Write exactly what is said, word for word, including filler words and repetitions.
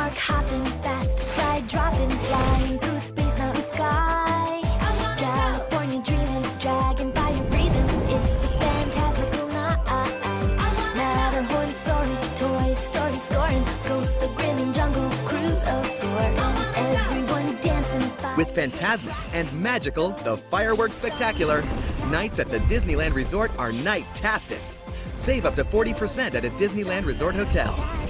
Park hopping, fast ride dropping, flying through space, mountain, sky. California dreaming, dragon fire breathing. It's a fantastical night. Matterhorn soaring, Toy Story scoring, ghosts a grinning, jungle cruise aboard, and everyone dancing. With Fantasmic and Magical, the fireworks spectacular, nights at the Disneyland Resort are Nightastic. Save up to forty percent at a Disneyland Resort hotel.